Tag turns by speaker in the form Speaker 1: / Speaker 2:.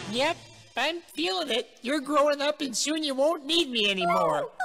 Speaker 1: Yep, I'm feeling it. You're growing up and soon you won't need me anymore.